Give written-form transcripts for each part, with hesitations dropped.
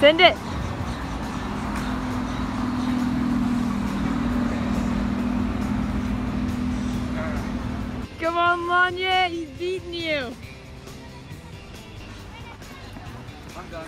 Send it. Come on, Lanya, he's beating you. I'm done.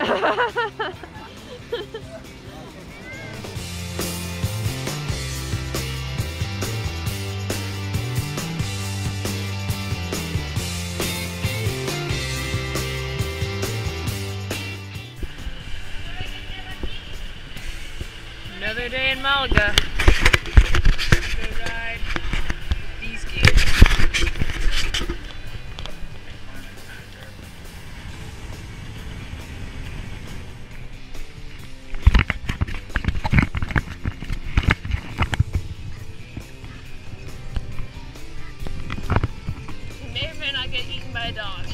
Another day in Malaga. Go ride these kids. May or may not get eaten by a dog.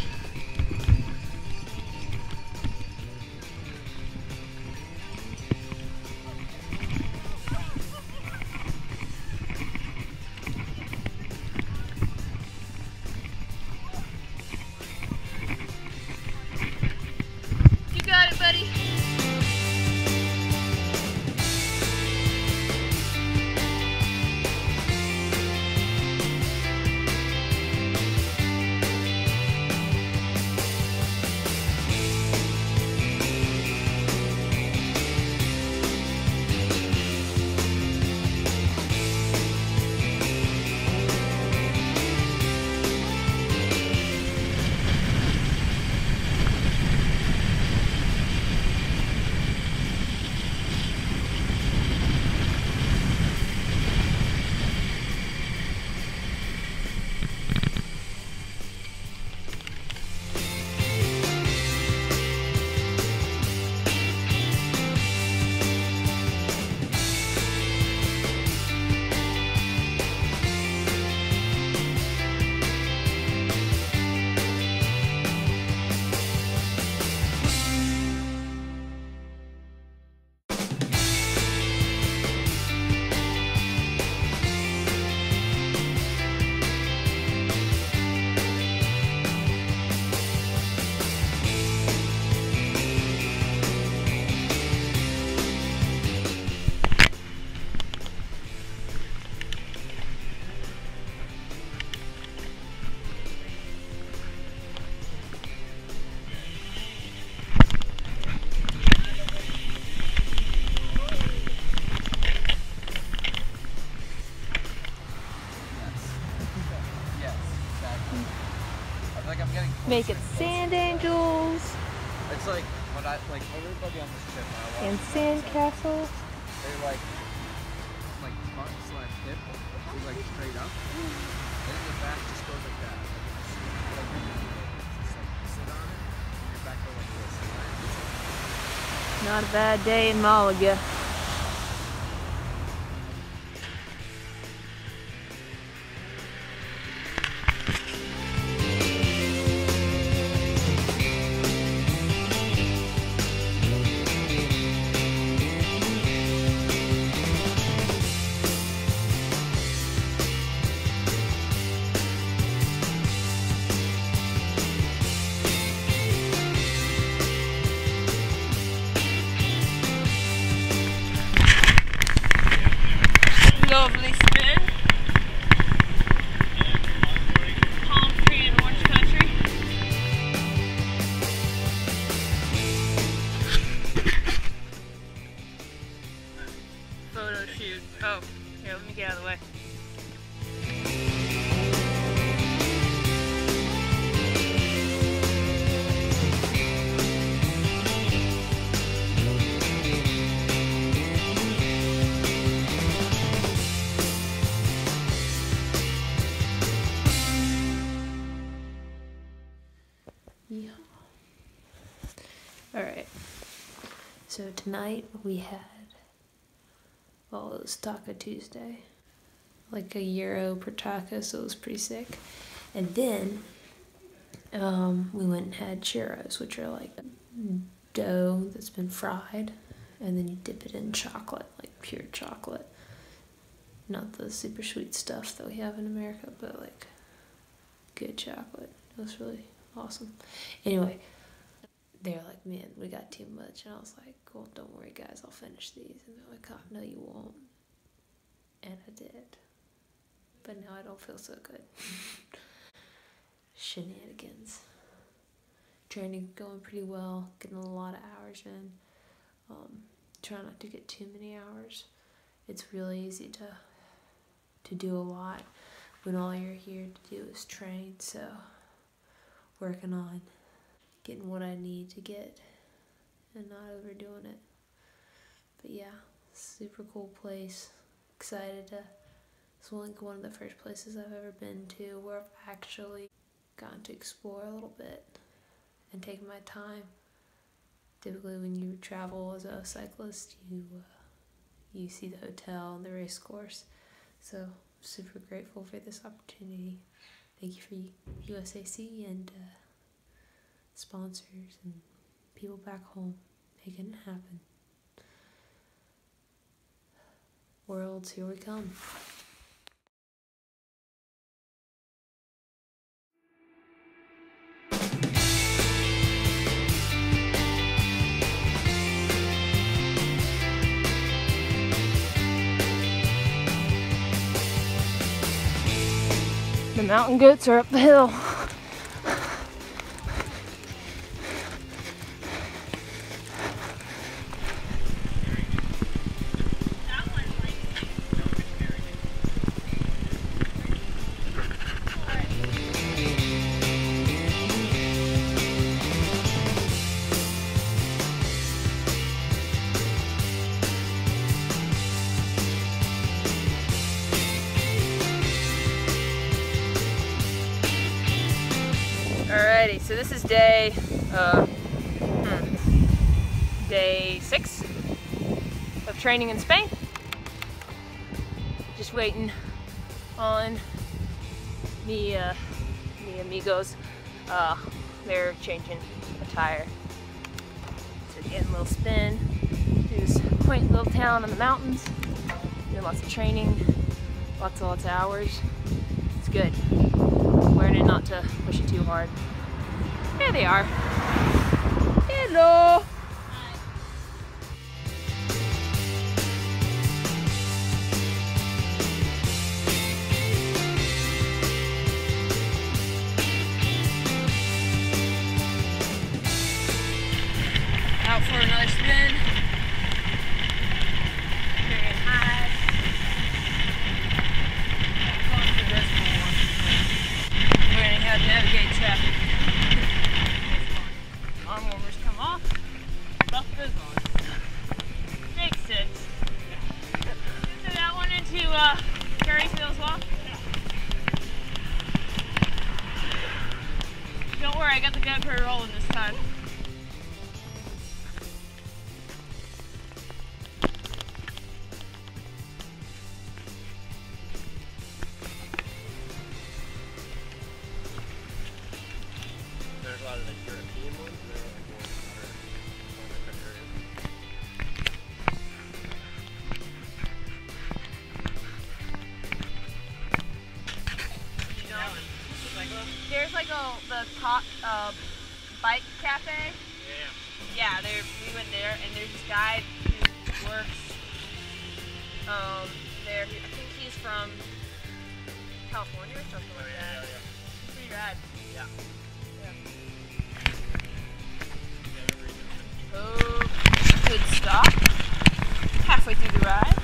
You got it, buddy. Make it sand angels It's like when I everybody on this trip when I and watch sand castles. they're like front slash hip, goes like straight up, and then the back just goes like that. Like just like sit on it, and your back goes like this. Not a bad day in Malaga. Lovely spin. Palm tree in orange country. Photo shoot. Oh, here, let me get out of the way. Yeah. Alright. So tonight we had, well, it was Taco Tuesday. Like €1 per taco, so it was pretty sick. And then we went and had churros, which are like dough that's been fried, and then you dip it in chocolate, like pure chocolate. Not the super sweet stuff that we have in America, but like good chocolate. It was really awesome. Anyway, they're like, man, we got too much. And I was like, well, don't worry, guys, I'll finish these. And they're like, oh, no, you won't. And I did. But now I don't feel so good. Shenanigans. Training going pretty well, getting a lot of hours in. Try not to get too many hours. It's really easy to do a lot when all you're here to do is train. So working on getting what I need to get and not overdoing it. But yeah, super cool place. Excited to, it's like one of the first places I've ever been to where I've actually gotten to explore a little bit and take my time. Typically when you travel as a cyclist, you see the hotel and the race course. So super grateful for this opportunity. Thank you for USAC and sponsors and people back home making it happen. Worlds, here we come. The mountain goats are up the hill. Alrighty, so this is day 6 of training in Spain. Just waiting on the amigos. They're changing a tire. So getting a little spin through this quaint little town in the mountains. Doing lots of training, lots of hours. It's good. Learning not to push it too hard. There they are. Hello. Hi. Out for another spin. Very high. Going for this one. Learning how to navigate traffic. Arm warmers come off. Buff goes on. Makes sense. So that one into Carriesville as well? Don't worry, I got the GoPro rolling this time. There's a lot of the European ones. They're like more different areas. You know, there's like the top bike cafe. Yeah, we went there, and there's this guy who works there. I think he's from California or something like that. It's pretty rad. Yeah. Oh, good stop. Halfway through the ride.